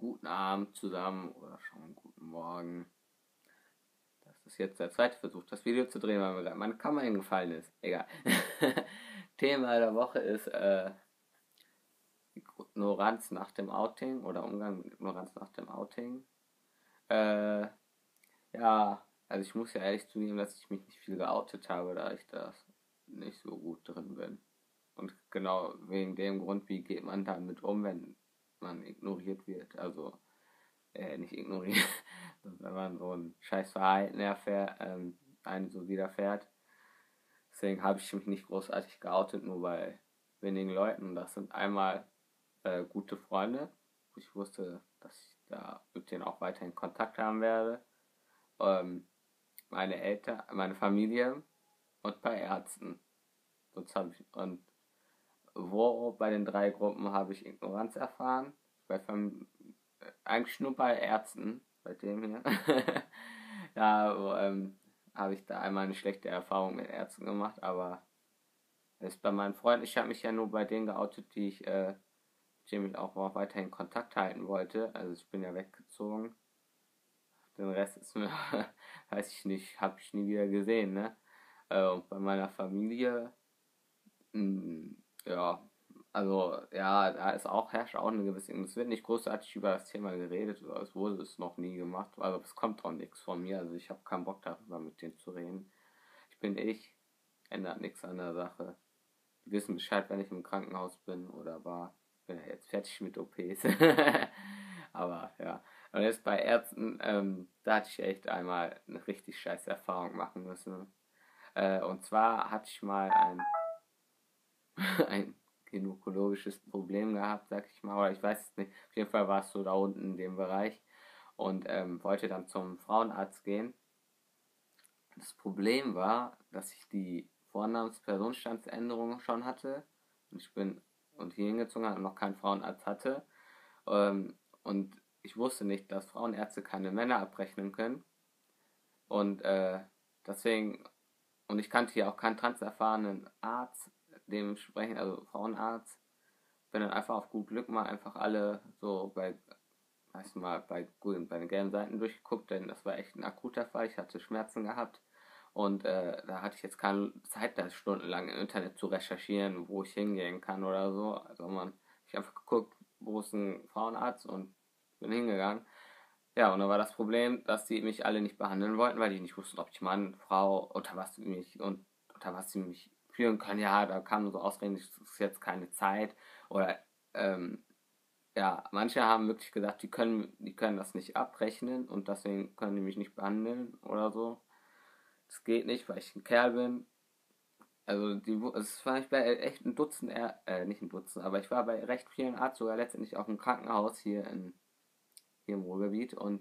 guten Abend zusammen oder schon einen guten Morgen. Das ist jetzt der zweite Versuch, das Video zu drehen, weil mir gerade meine Kamera hingefallen ist. Egal. Thema der Woche ist Ignoranz nach dem Outing oder Umgang mit Ignoranz nach dem Outing. Äh, ja, also ich muss ja ehrlich zugeben, dass ich mich nicht viel geoutet habe, da ich da nicht so gut drin bin. Und genau wegen dem Grund, wie geht man damit um, wenn man ignoriert wird. Also nicht ignorieren, wenn man so ein scheiß Verhalten einen so widerfährt. Deswegen habe ich mich nicht großartig geoutet, nur bei wenigen Leuten. Das sind einmal gute Freunde. Ich wusste, dass ich da mit denen auch weiterhin Kontakt haben werde. Meine Eltern, meine Familie und bei Ärzten. Und wo bei den drei Gruppen habe ich Ignoranz erfahren? Eigentlich nur bei Ärzten, bei dem hier. Ja, habe ich da einmal eine schlechte Erfahrung mit Ärzten gemacht, aber es ist bei meinen Freunden, ich habe mich ja nur bei denen geoutet, mit denen ich auch weiterhin Kontakt halten wollte. Also ich bin ja weggezogen. Den Rest ist mir, weiß ich nicht, habe ich nie wieder gesehen, ne? Und bei meiner Familie, ja, also ja, herrscht auch eine gewisse, es wird nicht großartig über das Thema geredet, oder es wurde es noch nie gemacht, also es kommt auch nichts von mir, also ich habe keinen Bock darüber mit denen zu reden. Ich bin ich, ändert nichts an der Sache. Die wissen Bescheid, wenn ich im Krankenhaus bin oder war. Ich bin ja jetzt fertig mit OPs. Aber ja. Und jetzt bei Ärzten, da hatte ich echt einmal eine richtig scheiß Erfahrung machen müssen. Und zwar hatte ich mal ein gynäkologisches Problem gehabt, sag ich mal, oder ich weiß es nicht. Auf jeden Fall war es so da unten in dem Bereich und wollte dann zum Frauenarzt gehen. Das Problem war, dass ich die Vornamens-Personenstandsänderung schon hatte und hier hingezogen habe und noch keinen Frauenarzt hatte. Und ich wusste nicht, dass Frauenärzte keine Männer abrechnen können. Und deswegen, und ich kannte hier auch keinen transerfahrenen Arzt, dementsprechend, also Frauenarzt. Bin dann einfach auf gut Glück mal einfach alle so bei den gelben Seiten durchgeguckt, denn das war echt ein akuter Fall. Ich hatte Schmerzen gehabt und da hatte ich jetzt keine Zeit, da stundenlang im Internet zu recherchieren, wo ich hingehen kann oder so. Also ich einfach geguckt, wo ist ein Frauenarzt und bin hingegangen. Ja, und dann war das Problem, dass die mich alle nicht behandeln wollten, weil die nicht wussten, ob ich Mann, Frau, unter was sie mich führen können. Ja, da kam so Ausreden, es ist jetzt keine Zeit. Oder ja, manche haben wirklich gesagt, die können das nicht abrechnen und deswegen können die mich nicht behandeln oder so. Das geht nicht, weil ich ein Kerl bin. Also es war ich bei echt ein Dutzend, nicht ein Dutzend, aber ich war bei recht vielen Arzt, sogar letztendlich auch im Krankenhaus hier im Ruhrgebiet und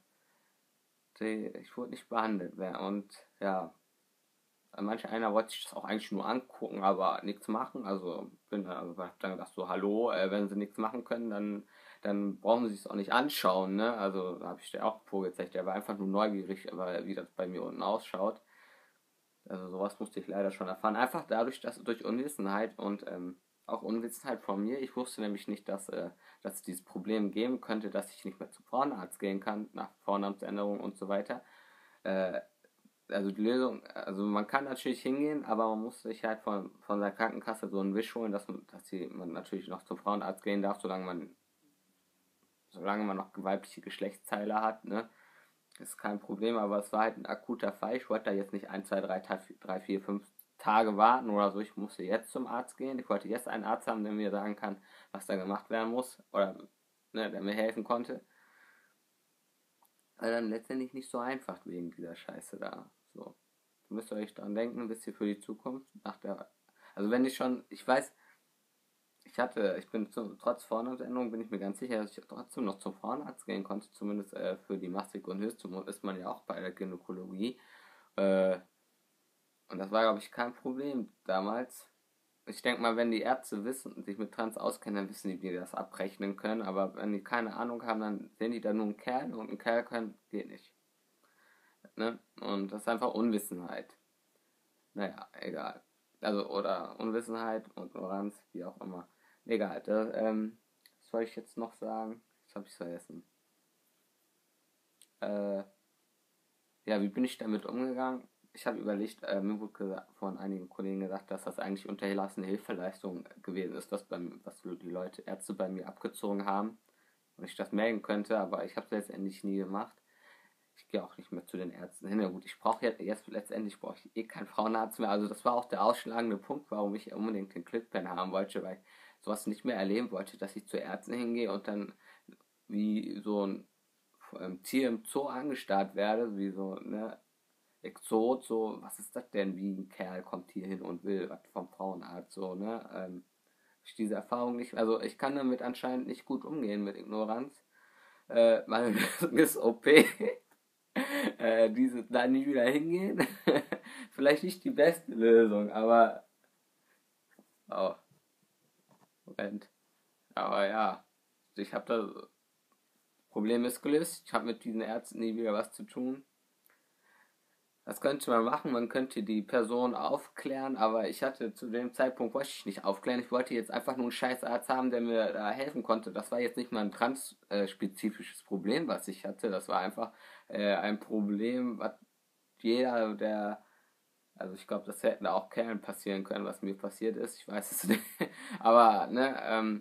ich wurde nicht behandelt. Und ja, manch einer wollte sich das auch eigentlich nur angucken, aber nichts machen. Hab dann gedacht so, hallo, wenn sie nichts machen können, dann brauchen sie es auch nicht anschauen, ne? Also da habe ich dir auch vorgezeigt, der war einfach nur neugierig, aber wie das bei mir unten ausschaut. Also sowas musste ich leider schon erfahren. Einfach dadurch, dass durch Unwissenheit und auch Unwissenheit von mir. Ich wusste nämlich nicht, dass es dieses Problem geben könnte, dass ich nicht mehr zum Frauenarzt gehen kann, nach Vornamensänderung und so weiter. Äh, also die Lösung, also man kann natürlich hingehen, aber man muss sich halt von der Krankenkasse so einen Wisch holen, man natürlich noch zum Frauenarzt gehen darf, solange man noch weibliche Geschlechtsteile hat, ne? Ist kein Problem, aber es war halt ein akuter Fall. Ich wollte da jetzt nicht 1, 2, 3, 4, 5 Tage warten oder so. Ich musste jetzt zum Arzt gehen. Ich wollte jetzt einen Arzt haben, der mir sagen kann, was da gemacht werden muss oder ne, der mir helfen konnte. Aber dann letztendlich nicht so einfach wegen dieser Scheiße da. So. Da müsst ihr euch dran denken, ein bisschen für die Zukunft. Also wenn ich schon, ich weiß, trotz Vornamensänderung bin ich mir ganz sicher, dass ich trotzdem noch zum Frauenarzt gehen konnte, zumindest für die Mastik und Hilfstumor ist man ja auch bei der Gynäkologie. Äh, und das war, glaube ich, kein Problem damals. Ich denke mal, wenn die Ärzte wissen und sich mit Trans auskennen, dann wissen die, wie die das abrechnen können. Aber wenn die keine Ahnung haben, dann sehen die da nur einen Kerl und ein Kerl können, geht nicht. Ne? Und das ist einfach Unwissenheit. Naja, egal. Also, oder Unwissenheit, Ignoranz, wie auch immer. Egal. Was soll ich jetzt noch sagen? Das habe ich vergessen. Ja, wie bin ich damit umgegangen? Ich habe überlegt, mir wurde von einigen Kollegen gesagt, dass das eigentlich unterlassene Hilfeleistung gewesen ist, was die Ärzte bei mir abgezogen haben und ich das melden könnte, aber ich habe es letztendlich nie gemacht. Ich gehe auch nicht mehr zu den Ärzten hin. Ja gut, ich brauche jetzt letztendlich brauche ich eh keinen Frauenarzt mehr. Also das war auch der ausschlagende Punkt, warum ich unbedingt den Clickpen haben wollte, weil ich sowas nicht mehr erleben wollte, dass ich zu Ärzten hingehe und dann wie so ein Tier im Zoo angestarrt werde, wie so, ne, Exot, so, was ist das denn, wie ein Kerl kommt hier hin und will was vom Frauenarzt, so, ne, ich diese Erfahrung nicht, also ich kann damit anscheinend nicht gut umgehen mit Ignoranz. Meine Lösung ist OP. Diese da nie wieder hingehen. Vielleicht nicht die beste Lösung, aber oh, Moment. Aber ja, ich habe das Problem ist gelöst. Ich habe mit diesen Ärzten nie wieder was zu tun. Das könnte man machen, man könnte die Person aufklären, aber ich hatte zu dem Zeitpunkt, wollte ich nicht aufklären, ich wollte jetzt einfach nur einen Scheißarzt haben, der mir da helfen konnte. Das war jetzt nicht mal ein transspezifisches Problem, was ich hatte, das war einfach ein Problem, was jeder, also ich glaube, das hätten auch Kerlen passieren können, was mir passiert ist, ich weiß es nicht, aber ne,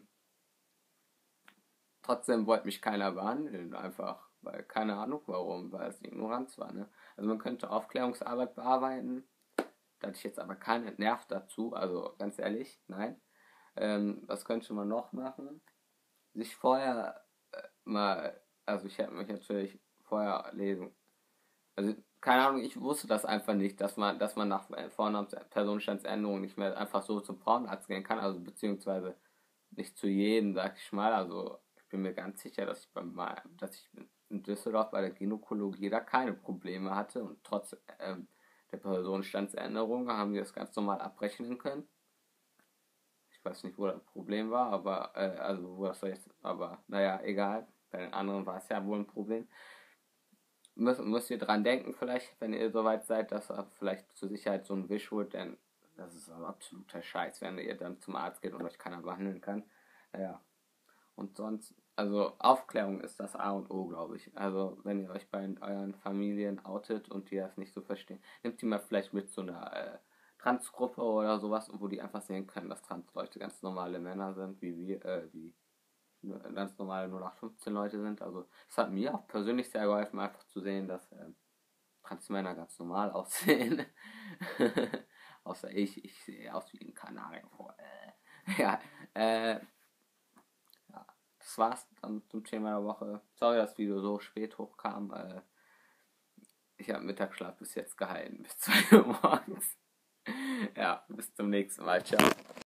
trotzdem wollte mich keiner behandeln, einfach, weil keine Ahnung warum, weil es Ignoranz war, ne. Also man könnte Aufklärungsarbeit bearbeiten, da hatte ich jetzt aber keinen Nerv dazu, also ganz ehrlich, nein. Was könnte man noch machen? Sich vorher mal, also ich hätte mich natürlich vorher lesen, also keine Ahnung, ich wusste das einfach nicht, dass man nach Vornamens Personenstandsänderung nicht mehr einfach so zum Frauenarzt gehen kann, also beziehungsweise nicht zu jedem, sag ich mal, also ich bin mir ganz sicher, dass ich in Düsseldorf bei der Gynäkologie da keine Probleme hatte und trotz der Personenstandsänderung haben wir das ganz normal abrechnen können. Ich weiß nicht, wo das Problem war, aber, also wo das jetzt, aber naja, egal. Bei den anderen war es ja wohl ein Problem. Müsst ihr dran denken, vielleicht, wenn ihr soweit seid, dass vielleicht zur Sicherheit so ein Wisch holt, denn das ist aber absoluter Scheiß, wenn ihr dann zum Arzt geht und euch keiner behandeln kann. Naja, und sonst, also Aufklärung ist das A und O, glaube ich. Also wenn ihr euch bei euren Familien outet und die das nicht so verstehen, nehmt die mal vielleicht mit zu einer Transgruppe oder sowas, wo die einfach sehen können, dass Transleute ganz normale Männer sind, wie ganz normale 0815 Leute sind. Also es hat mir auch persönlich sehr geholfen, einfach zu sehen, dass Transmänner ganz normal aussehen. Außer ich sehe aus wie ein Kanarienvogel. Ja, ja, das war's dann zum Thema der Woche. Sorry, dass das Video so spät hochkam. Ich habe Mittagsschlaf bis jetzt gehalten, bis 2 Uhr morgens. Ja, bis zum nächsten Mal. Ciao.